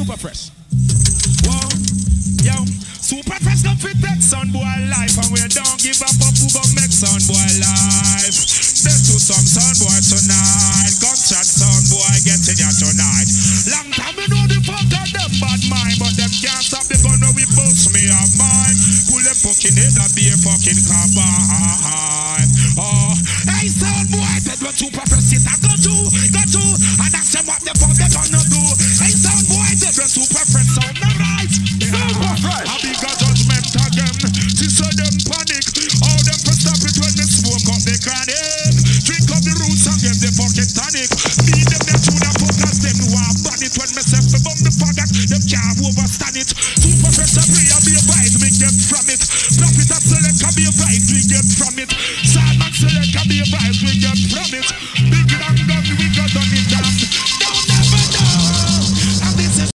super fresh. Whoa, yo, super fresh don't fit that son boy life, and we don't give up who gon' make son boy life. Let's do some son boy tonight. Gunshot son boy getting ya tonight. Long time we know the fuck of them bad mind, but them can't stop the gun when we bust me of mine. Pull them fucking head and be a fucking carbine. Oh, hey son boy, that was super fresh it. I go to, and that's them what the fuck they gonna do. Hey son boy, that was super fresh sound the right. Super fresh. I big a judgment again. She said them panic. All them for stop it when they smoke up the chronic. Drink up the roots and get the fucking tonic. Me them that tune and focus them who are ban it when me say for bomb the faggot. Them can't overstand it.